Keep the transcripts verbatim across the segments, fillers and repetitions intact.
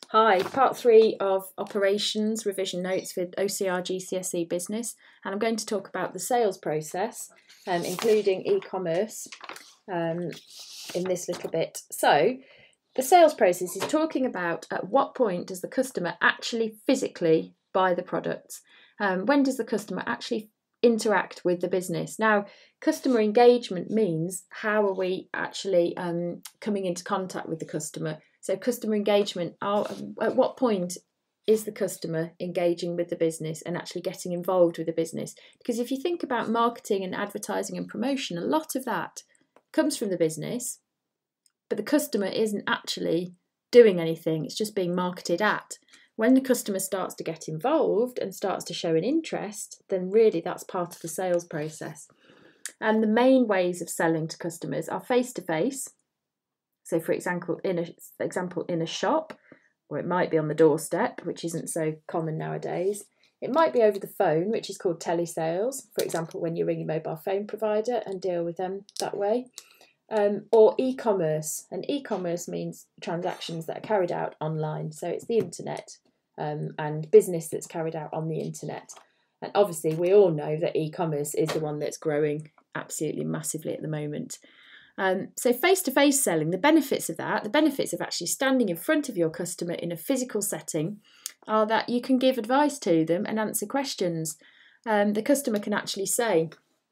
Hi, part three of operations revision notes for O C R G C S E business, and I'm going to talk about the sales process, um, including e-commerce um, in this little bit. So the sales process is talking about at what point does the customer actually physically buy the products? Um, when does the customer actually interact with the business? Now, customer engagement means how are we actually um, coming into contact with the customer? So customer engagement, are, at what point is the customer engaging with the business and actually getting involved with the business? Because if you think about marketing and advertising and promotion, a lot of that comes from the business, but the customer isn't actually doing anything. It's just being marketed at. When the customer starts to get involved and starts to show an interest, then really that's part of the sales process. And the main ways of selling to customers are face-to-face. So for example, in a for example, in a shop, or it might be on the doorstep, which isn't so common nowadays. It might be over the phone, which is called telesales, for example, when you ring your mobile phone provider and deal with them that way. Um, or e-commerce, and e-commerce means transactions that are carried out online. So it's the internet um, and business that's carried out on the internet. And obviously we all know that e-commerce is the one that's growing absolutely massively at the moment. Um, so face-to-face selling, the benefits of that, the benefits of actually standing in front of your customer in a physical setting are that you can give advice to them and answer questions. Um, the customer can actually say,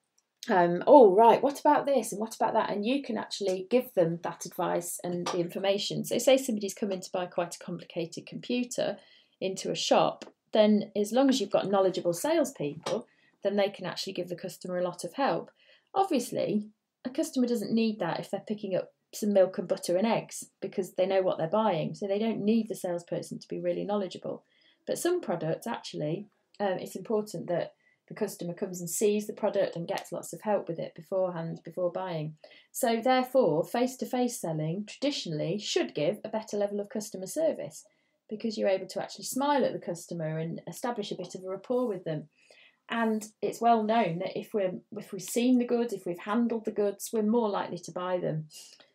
um, oh, right, what about this and what about that? And you can actually give them that advice and the information. So say somebody's come in to buy quite a complicated computer into a shop, then as long as you've got knowledgeable salespeople, then they can actually give the customer a lot of help. Obviously, a customer doesn't need that if they're picking up some milk and butter and eggs because they know what they're buying. So they don't need the salesperson to be really knowledgeable. But some products, actually, um, it's important that the customer comes and sees the product and gets lots of help with it beforehand, before buying. So therefore, face-to-face selling traditionally should give a better level of customer service because you're able to actually smile at the customer and establish a bit of a rapport with them. And it's well known that if we're if we've seen the goods, if we've handled the goods, we're more likely to buy them.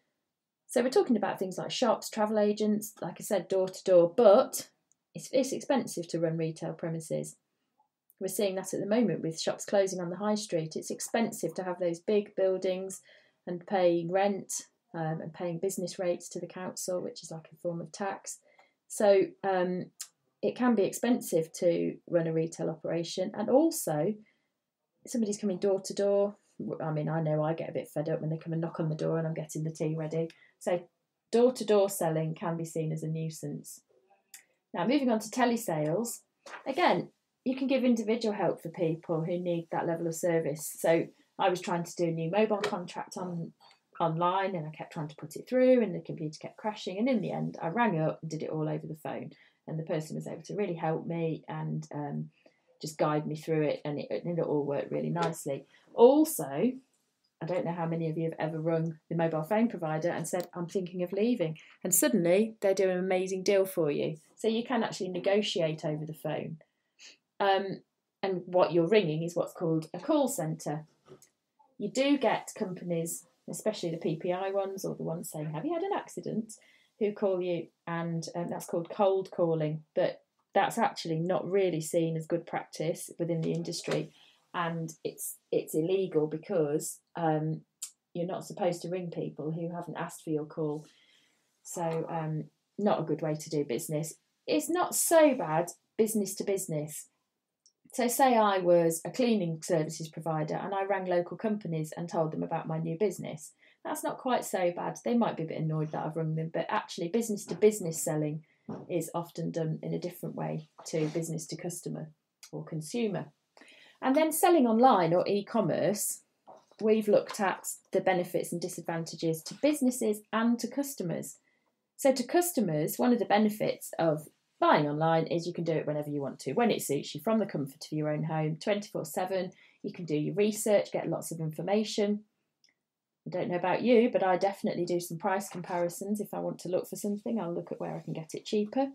So we're talking about things like shops, travel agents, like I said, door to door, but it's, it's expensive to run retail premises. We're seeing that at the moment with shops closing on the high street. It's expensive to have those big buildings and paying rent um, and paying business rates to the council, which is like a form of tax. So um, it can be expensive to run a retail operation, and also somebody's coming door to door. I mean, I know I get a bit fed up when they come and knock on the door and I'm getting the tea ready. So door to door selling can be seen as a nuisance. Now, moving on to telesales, again, you can give individual help for people who need that level of service. So I was trying to do a new mobile contract on online and I kept trying to put it through and the computer kept crashing, and in the end I rang up and did it all over the phone, and the person was able to really help me and um, just guide me through it, and it, and it all worked really nicely. Also, I don't know how many of you have ever rung the mobile phone provider and said, I'm thinking of leaving, and suddenly they do an amazing deal for you. So you can actually negotiate over the phone. Um, and what you're ringing is what's called a call centre. You do get companies, especially the P P I ones or the ones saying, have you had an accident, who call you, and um, that's called cold calling. But that's actually not really seen as good practice within the industry, and it's it's illegal because um, you're not supposed to ring people who haven't asked for your call. So um, not a good way to do business. It's not so bad business to business. So say I was a cleaning services provider and I rang local companies and told them about my new business. That's not quite so bad. They might be a bit annoyed that I've rung them, but actually business to business selling is often done in a different way to business to customer or consumer. And then selling online or e-commerce, we've looked at the benefits and disadvantages to businesses and to customers. So to customers, one of the benefits of buying online is you can do it whenever you want to, when it suits you, from the comfort of your own home, twenty-four seven. You can do your research, get lots of information. I don't know about you, but I definitely do some price comparisons. If I want to look for something, I'll look at where I can get it cheaper.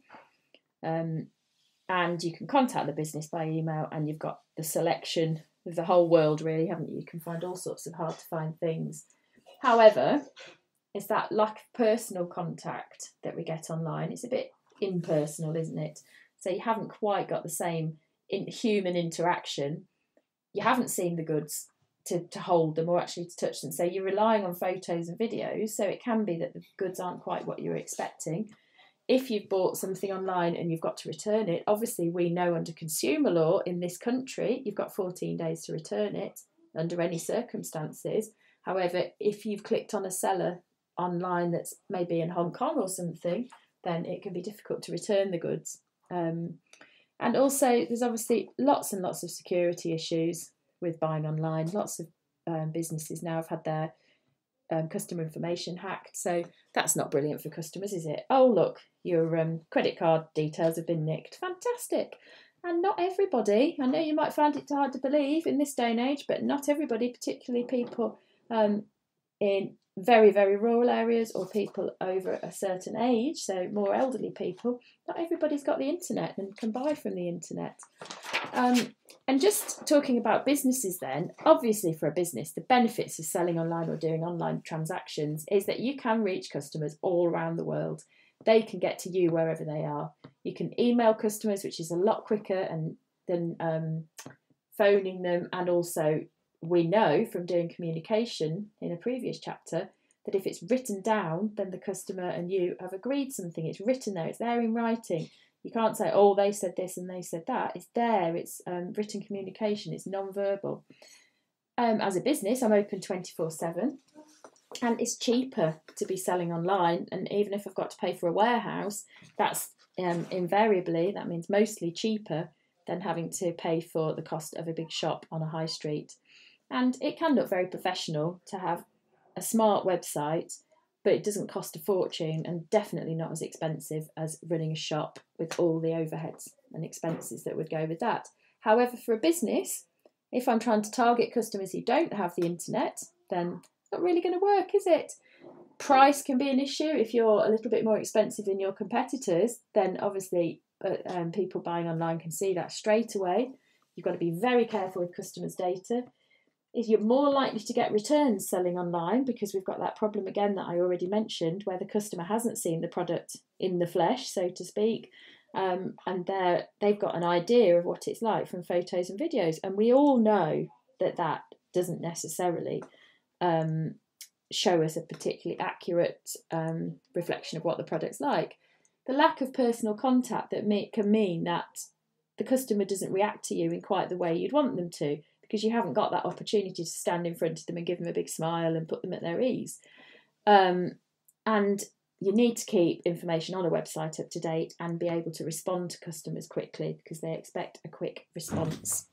Um, and you can contact the business by email, and you've got the selection of the whole world, really, haven't you? You can find all sorts of hard to find things. However, it's that lack of personal contact that we get online. It's a bit impersonal, isn't it? So you haven't quite got the same in human interaction. You haven't seen the goods to, to hold them or actually to touch them. So you're relying on photos and videos. So it can be that the goods aren't quite what you're expecting. If you've bought something online and you've got to return it, obviously we know under consumer law in this country, you've got fourteen days to return it under any circumstances. However, if you've clicked on a seller online that's maybe in Hong Kong or something, then it can be difficult to return the goods. Um, and also there's obviously lots and lots of security issues with buying online. Lots of um, businesses now have had their um, customer information hacked. So that's not brilliant for customers, is it? Oh, look, your um, credit card details have been nicked. Fantastic. And not everybody, I know you might find it hard to believe in this day and age, but not everybody, particularly people um, in very, very rural areas or people over a certain age, so more elderly people, not everybody's got the internet and can buy from the internet. Um, and just talking about businesses then, obviously for a business, the benefits of selling online or doing online transactions is that you can reach customers all around the world. They can get to you wherever they are. You can email customers, which is a lot quicker and than um, phoning them. And also we know from doing communication in a previous chapter that if it's written down, then the customer and you have agreed something. It's written there, it's there in writing. You can't say, oh, they said this and they said that. It's there, it's um, written communication, it's non-verbal. Um, as a business, I'm open twenty-four seven. And it's cheaper to be selling online. And even if I've got to pay for a warehouse, that's um, invariably, that means mostly cheaper than having to pay for the cost of a big shop on a high street. And it can look very professional to have a smart website, but it doesn't cost a fortune and definitely not as expensive as running a shop with all the overheads and expenses that would go with that. However, for a business, if I'm trying to target customers who don't have the internet, then not really going to work, is it? Price can be an issue. If you're a little bit more expensive than your competitors, then obviously uh, um, people buying online can see that straight away. You've got to be very careful with customers' data. If you're more likely to get returns selling online, because we've got that problem again that I already mentioned, where the customer hasn't seen the product in the flesh, so to speak, um, and they're, they've got an idea of what it's like from photos and videos. And we all know that that doesn't necessarily Um, show us a particularly accurate um, reflection of what the product's like. The lack of personal contact that may, can mean that the customer doesn't react to you in quite the way you'd want them to, because you haven't got that opportunity to stand in front of them and give them a big smile and put them at their ease. Um, and you need to keep information on a website up to date and be able to respond to customers quickly, because they expect a quick response.